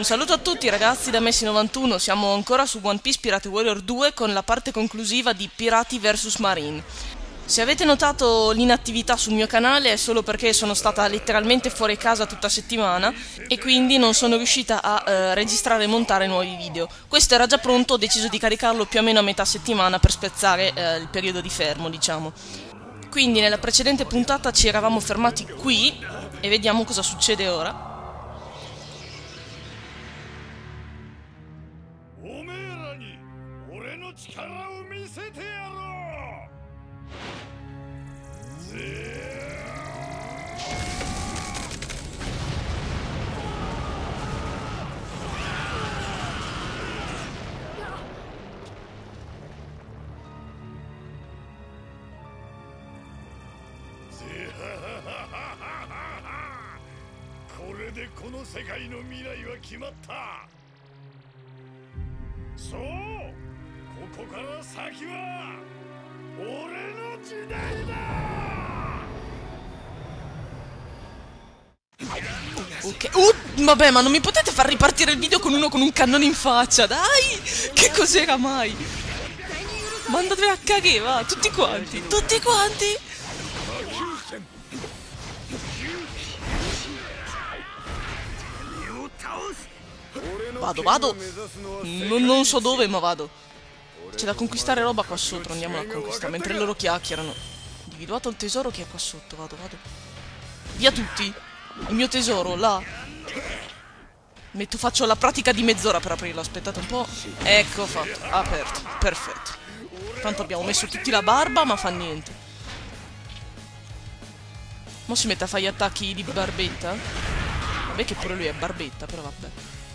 Un saluto a tutti ragazzi da Messi91, siamo ancora su One Piece Pirate Warrior 2 con la parte conclusiva di Pirati vs Marine. Se avete notato l'inattività sul mio canale è solo perché sono stata letteralmente fuori casa tutta settimana e quindi non sono riuscita a registrare e montare nuovi video. Questo era già pronto, ho deciso di caricarlo più o meno a metà settimana per spezzare il periodo di fermo, diciamo. Quindi nella precedente puntata ci eravamo fermati qui e vediamo cosa succede ora. Ok, vabbè, ma non mi potete far ripartire il video con uno con un cannone in faccia, dai! Che cos'era mai? Ma andate a cagare, va, tutti quanti, tutti quanti! Vado. Non so dove, ma vado. C'è da conquistare roba qua sotto, andiamola a conquistare, mentre loro chiacchierano. Individuato il tesoro che è qua sotto, vado. Via tutti! Il mio tesoro, là. Faccio la pratica di mezz'ora per aprirlo, aspettate un po'. Ecco fatto, aperto, perfetto. Tanto abbiamo messo tutti la barba, ma fa niente. Mo si mette a fare gli attacchi di barbetta. Vabbè che pure lui è barbetta, però vabbè.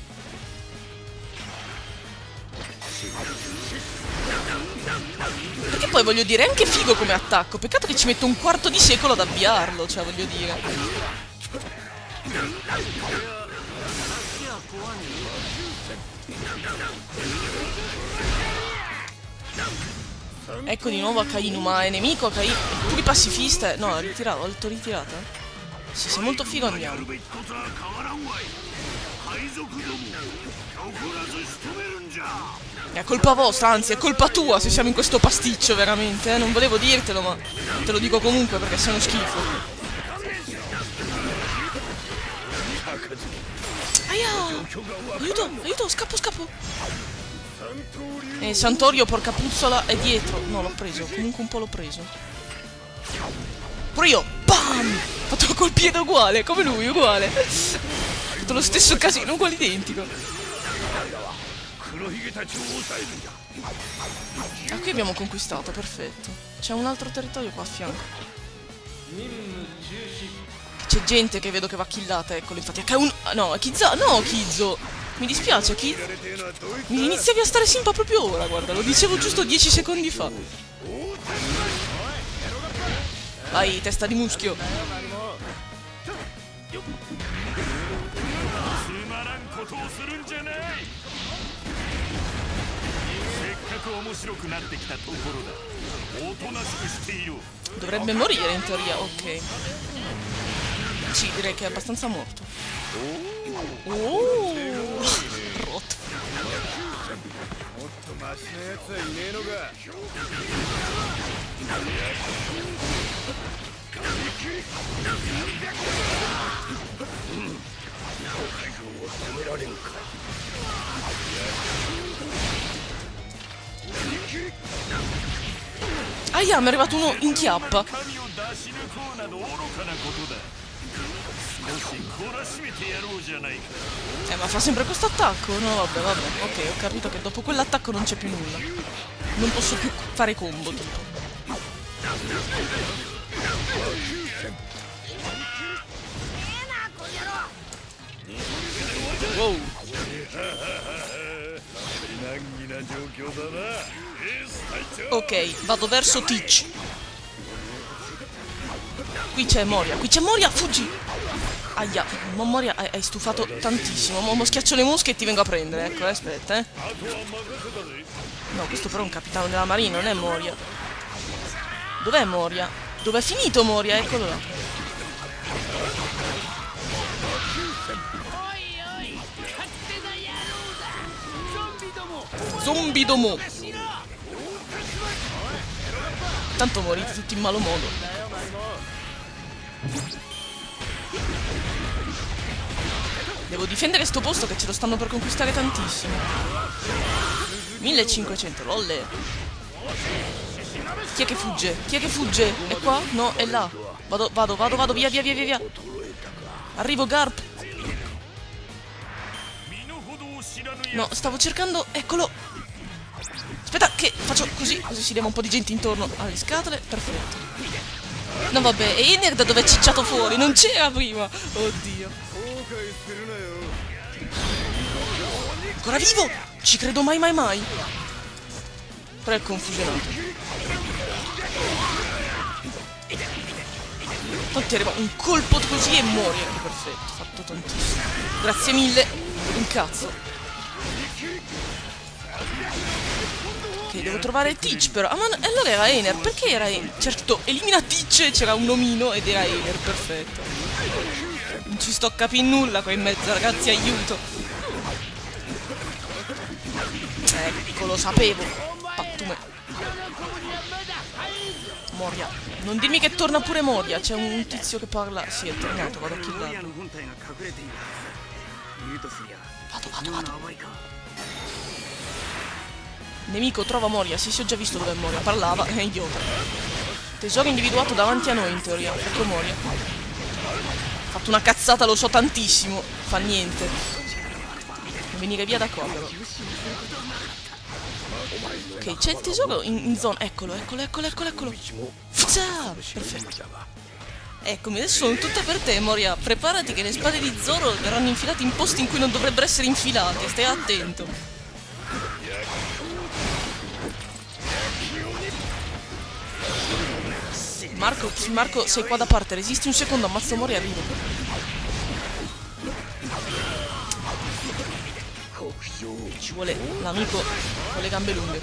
Perché poi voglio dire, è anche figo come attacco. Peccato che ci metto un quarto di secolo ad avviarlo, cioè voglio dire. Ecco di nuovo Akainu, ma è nemico Akainu. Pure pacifista. No, ha ritirato, l'autoritirata. Sì, sei molto figo, andiamo. È colpa vostra, anzi è colpa tua se siamo in questo pasticcio, veramente, eh? Non volevo dirtelo, ma te lo dico comunque perché sei uno schifo. Aia! Aiuto, scappo! Santorio, porca puzzola, è dietro. No, l'ho preso, comunque un po' l'ho preso. Pure io, bam! Ho fatto col piede uguale, come lui, uguale. Ho fatto lo stesso casino, uguale identico. Ah, qui abbiamo conquistato, perfetto. C'è un altro territorio qua a fianco. C'è gente che vedo che va killata, eccolo, infatti. No, Kizzo! Mi dispiace, Kizzo. Mi iniziavi a stare simpa proprio ora, guarda, lo dicevo giusto 10 secondi fa. Vai, testa di muschio. Dovrebbe morire in teoria, ok. Sì, direi che è abbastanza morto. Rotto. Aia, mi è arrivato uno in chiappa. Ma fa sempre questo attacco? No, vabbè. Ok, ho capito che dopo quell'attacco non c'è più nulla. Non posso più fare combo tipo. Wow. Ok, vado verso Teach. Qui c'è Moria, fuggi! Aia, Moria, hai stufato tantissimo. Mo schiaccio le mosche e ti vengo a prendere, ecco, aspetta, No, questo però è un capitano della marina, non è Moria. Dov'è Moria? Dov'è finito Moria? Eccolo là. zombie domo. Tanto morite tutti in malo modo. Devo difendere sto posto che ce lo stanno per conquistare tantissimo. 1500, lolle. Chi è che fugge? Chi è che fugge? È qua? No, è là. Vado, via. Arrivo, Garp. No, stavo cercando... Eccolo. Aspetta, che faccio così si leva un po' di gente intorno alle scatole. Perfetto. No, vabbè, e Einer da dove è cicciato fuori? Non c'era prima. Oddio. Ancora vivo? Ci credo mai. Però è confusionato. Tanto arriva un colpo così e muori. Ecco, perfetto, fatto tantissimo. Grazie mille. Un cazzo. Ok, devo trovare Teach però. Ah, ma allora era Einer. Perché era Einer? Certo, elimina Teach e c'era un omino ed era Einer, perfetto. Non ci sto capendo nulla qua in mezzo, ragazzi, aiuto. Ecco, lo sapevo. Pattume. Moria. Non dimmi che torna pure Moria. C'è un tizio che parla. Sì, è tornato, vado a killarlo. Vado. Nemico, trova Moria. Sì, ho già visto dove è Moria. Parlava, è idiota. Tesoro individuato davanti a noi, in teoria. Ecco Moria. Ha fatto una cazzata, lo so tantissimo. Fa niente. Non venire via da qua, però. Ok, c'è il tesoro in zona. Eccolo. Fuzza! Perfetto. Eccomi, adesso sono tutta per te, Moria. Preparati che le spade di Zoro verranno infilate in posti in cui non dovrebbero essere infilate. Stai attento. Marco, sei qua da parte. Resisti un secondo, ammazzo Moria e arrivo. Ci vuole l'amico con le gambe lunghe.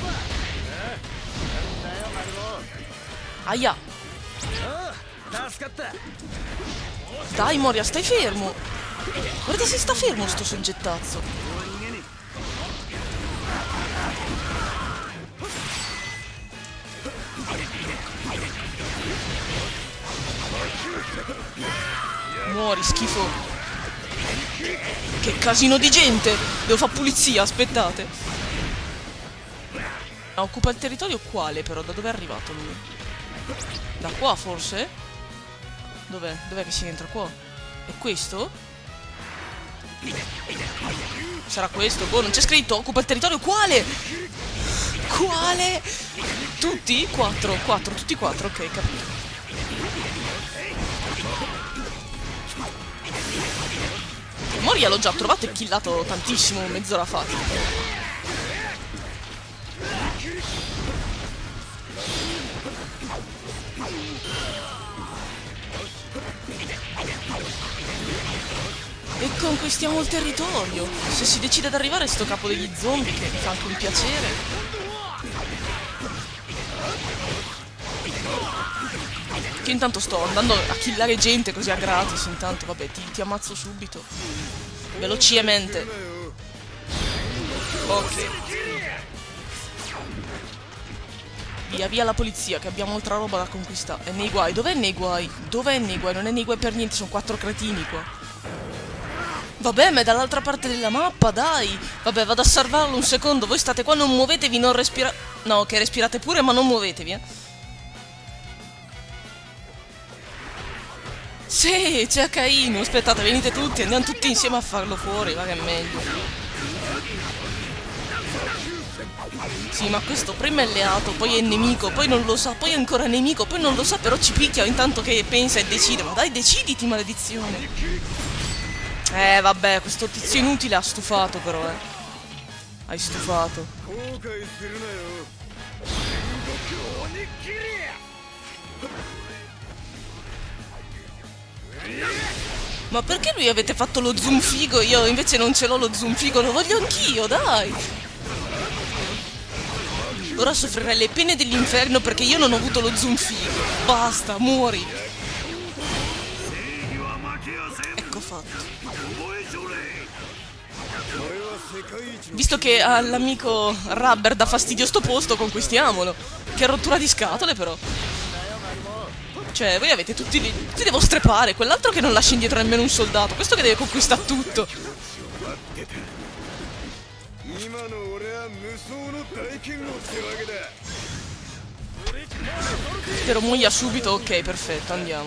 Aia. Dai Moria, stai fermo. Guarda se sta fermo sto soggettazzo. Muori, schifo. Che casino di gente. Devo fare pulizia, aspettate. Occupa il territorio quale però? Da dove è arrivato lui? Da qua forse? Dov'è? Dov'è che si entra qua? È questo? Sarà questo? Boh, non c'è scritto. Occupa il territorio quale? Quale? Tutti? 4, tutti 4, ok, capito. Moria l'ho già trovato e killato tantissimo mezz'ora fa. E conquistiamo il territorio. Se si decide ad arrivare sto capo degli zombie, che mi fa anche un piacere. Che intanto sto andando a killare gente così a gratis. Intanto vabbè, ti ammazzo subito. Velocemente. Ok. Via la polizia, che abbiamo altra roba da conquistare. È nei guai. Dov'è nei guai? Dov'è nei guai? Non è nei guai per niente, sono 4 cretini qua. Vabbè, ma è dall'altra parte della mappa, dai. Vabbè, vado a salvarlo un secondo. Voi state qua, non muovetevi, non respirate. No, ok, respirate pure, ma non muovetevi, Sì, c'è Caino. Aspettate, venite tutti, andiamo tutti insieme a farlo fuori, va che è meglio. Sì, ma questo prima è alleato, poi è nemico, poi non lo sa, poi è ancora nemico, poi non lo sa, però ci picchia intanto che pensa e decide. Ma dai, deciditi, maledizione. Vabbè, questo tizio inutile ha stufato però, Hai stufato. Ma perché lui avete fatto lo zoom figo? Io invece non ce l'ho lo zoom figo, lo voglio anch'io, dai! Ora soffrirai le pene dell'inferno perché io non ho avuto lo zoom figo. Basta, muori! Ecco fatto. Visto che all'amico Rubber dà fastidio sto posto, conquistiamolo. Che rottura di scatole, però. Cioè, voi avete tutti le vostre pare. Quell'altro che non lascia indietro nemmeno un soldato. Questo che deve conquistare tutto. Spero muoia subito. Ok, perfetto, andiamo.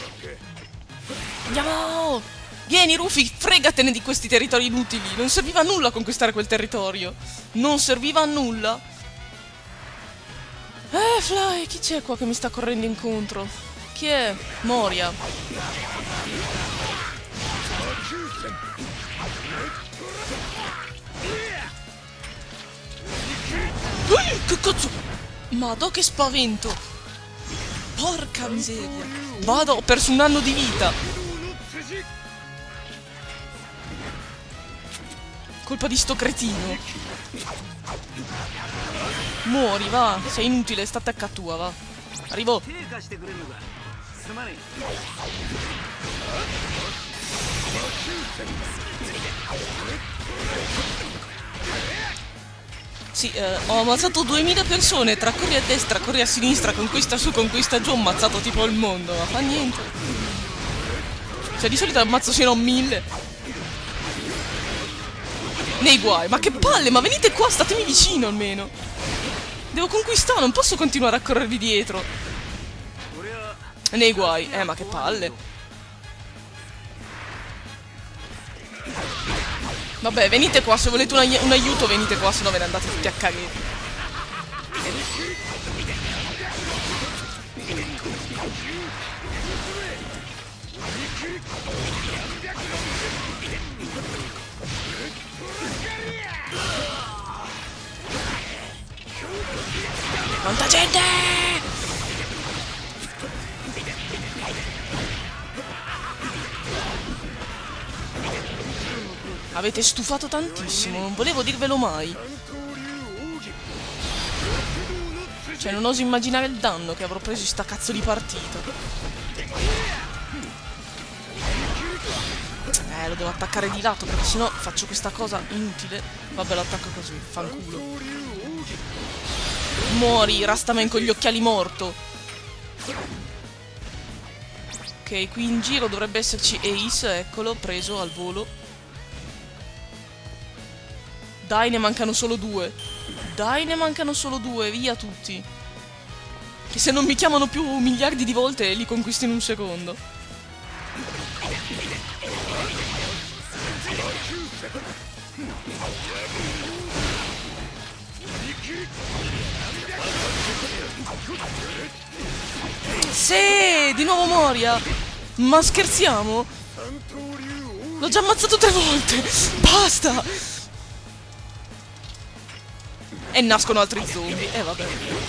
Andiamo! Vieni, Rufy, fregatene di questi territori inutili. Non serviva a nulla conquistare quel territorio. Non serviva a nulla. Fly, chi c'è qua che mi sta correndo incontro? Chi è? Moria. Che cazzo? Madò, che spavento. Porca miseria. Vado, ho perso un anno di vita. Colpa di sto cretino. Muori, va. Sei inutile, sta attacca tua, va. Arrivo. Sì, ho ammazzato 2000 persone. Tra corri a destra, corri a sinistra, conquista su, conquista giù. Ho ammazzato tipo il mondo, ma fa niente. Cioè, di solito ammazzo sino a 1000. Nei guai, ma che palle, ma venite qua, statemi vicino almeno. Devo conquistare, non posso continuare a corrervi dietro. Nei guai, ma che palle. Vabbè, venite qua, se volete un aiuto venite qua, se no ve ne andate tutti a cagare. Quanta gente! Avete stufato tantissimo, non volevo dirvelo mai. Cioè, non oso immaginare il danno che avrò preso in sta cazzo di partita. Lo devo attaccare di lato, perché sennò faccio questa cosa inutile. Vabbè, lo attacco così, fanculo. Muori, Rastaman con gli occhiali morto. Ok, qui in giro dovrebbe esserci Ace, eccolo, preso al volo. Dai, ne mancano solo 2. Dai, ne mancano solo 2, via tutti. Che se non mi chiamano più miliardi di volte li conquisto in un secondo. Sì, di nuovo Moria. Ma scherziamo? L'ho già ammazzato 3 volte. Basta. E nascono altri zombie. Vabbè.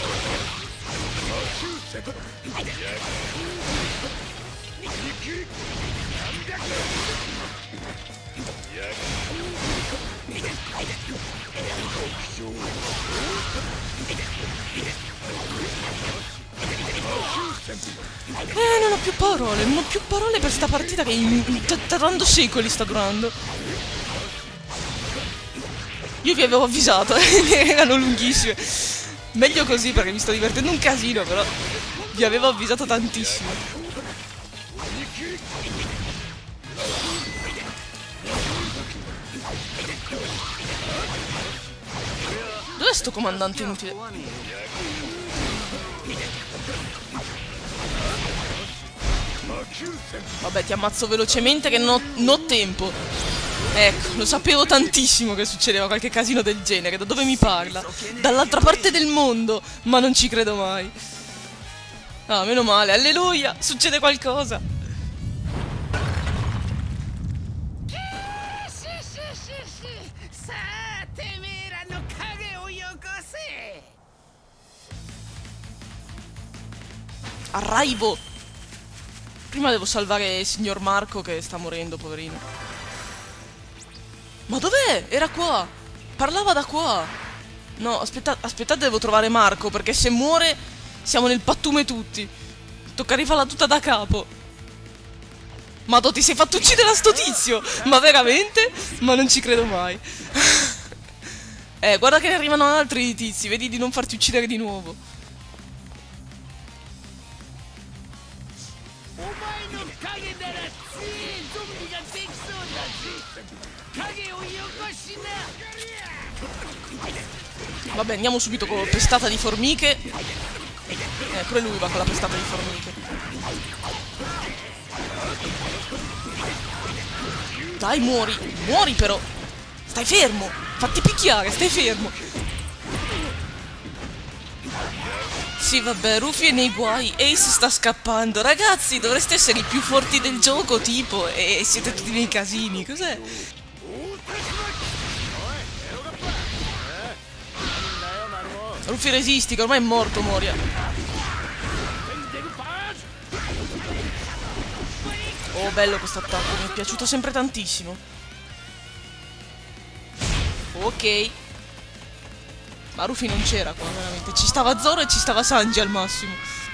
Non ho più parole, non ho più parole per sta partita che sta durando secoli, sta durando. Io vi avevo avvisato, erano lunghissime. Meglio così perché mi sto divertendo un casino, però vi avevo avvisato tantissimo. Dov'è sto comandante inutile? Vabbè, ti ammazzo velocemente che non ho tempo. Ecco, lo sapevo tantissimo che succedeva qualche casino del genere. Da dove mi parla? Dall'altra parte del mondo. Ma non ci credo mai. Ah, meno male, alleluia, succede qualcosa. Arrivo. Prima devo salvare il signor Marco che sta morendo, poverino. Ma dov'è? Era qua. Parlava da qua. No, aspettate, devo trovare Marco, perché se muore siamo nel pattume tutti. Tocca rifarla tutta da capo. Madò, ti sei fatto uccidere da sto tizio! Ma veramente? Ma non ci credo mai. Guarda che ne arrivano altri tizi, vedi di non farti uccidere di nuovo. Vabbè, andiamo subito con la pestata di formiche. Pure lui va con la pestata di formiche. Dai, muori. Muori però. Stai fermo. Fatti picchiare, stai fermo. Sì, vabbè, Rufy è nei guai. Ace sta scappando. Ragazzi, dovreste essere i più forti del gioco, tipo. E siete tutti nei casini. Cos'è? Rufy resisti, che ormai è morto, Moria. Oh, bello questo attacco, mi è piaciuto sempre tantissimo. Ok. Ma Rufy non c'era qua, veramente. Ci stava Zoro e ci stava Sanji al massimo.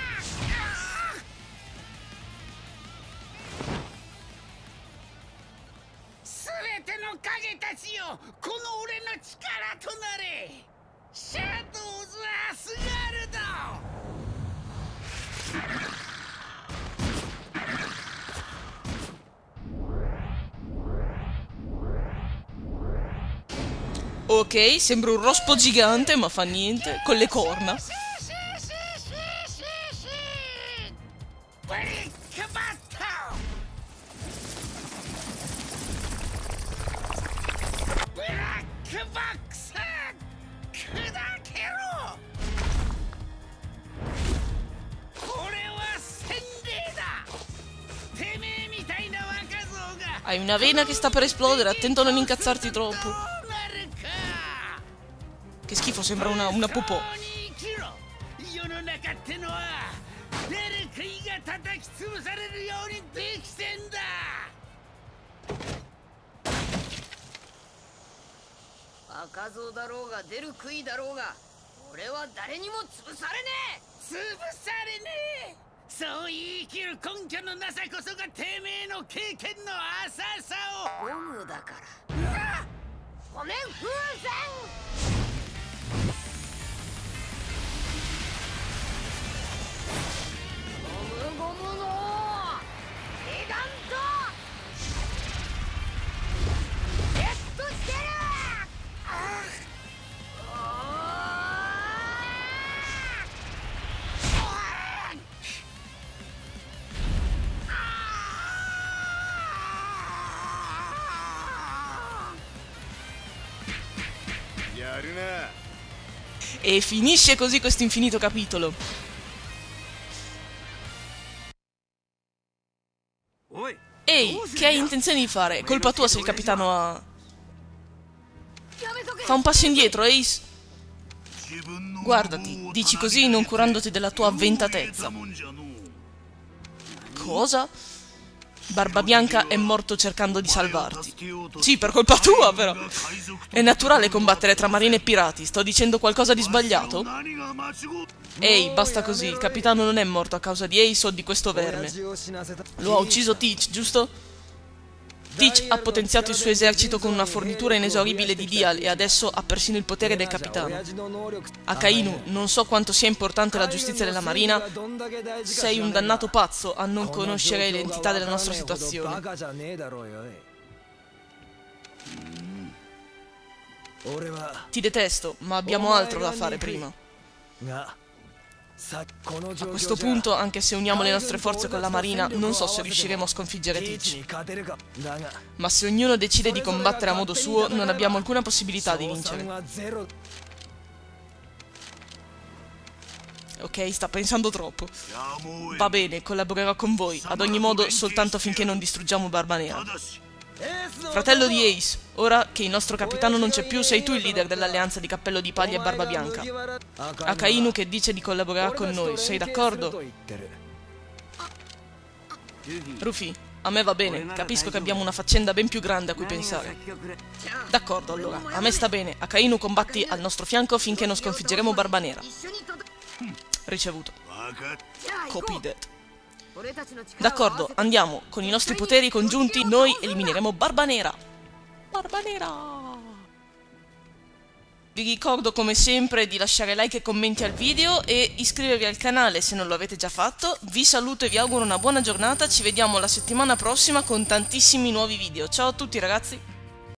Ok, sembra un rospo gigante, ma fa niente, con le corna. Hai una vena che sta per esplodere, attento a non incazzarti troppo. Che schifo, sembra una popò. E finisce così questo infinito capitolo. Ehi, che hai intenzione di fare? È colpa tua se il capitano ha... Fa un passo indietro, Ace. Guardati, dici così non curandoti della tua avventatezza. Cosa? Barbabianca è morto cercando di salvarti. Sì, per colpa tua, però. È naturale combattere tra marine e pirati. Sto dicendo qualcosa di sbagliato? Ehi, basta così. Il capitano non è morto a causa di Ace o di questo verme. Lo ha ucciso Teach, giusto? Teach ha potenziato il suo esercito con una fornitura inesauribile di Dial e adesso ha persino il potere del capitano. Akainu, non so quanto sia importante la giustizia della marina. Sei un dannato pazzo a non conoscere l'entità della nostra situazione. Ti detesto, ma abbiamo altro da fare prima. A questo punto, anche se uniamo le nostre forze con la marina, non so se riusciremo a sconfiggere Teach. Ma se ognuno decide di combattere a modo suo, non abbiamo alcuna possibilità di vincere. Ok, sta pensando troppo. Va bene, collaborerò con voi. Ad ogni modo, soltanto finché non distruggiamo Barba Nera. Fratello di Ace, ora che il nostro capitano non c'è più, sei tu il leader dell'alleanza di Cappello di Paglia e Barba Bianca. Akainu che dice di collaborare con noi, sei d'accordo? Rufy, a me va bene, capisco che abbiamo una faccenda ben più grande a cui pensare. D'accordo allora, a me sta bene, Akainu combatti al nostro fianco finché non sconfiggeremo Barba Nera. Ricevuto. Copy that. D'accordo, andiamo. Con i nostri poteri congiunti noi elimineremo Barba Nera. Barba Nera! Vi ricordo come sempre di lasciare like e commenti al video e iscrivervi al canale se non lo avete già fatto. Vi saluto e vi auguro una buona giornata, ci vediamo la settimana prossima con tantissimi nuovi video. Ciao a tutti ragazzi!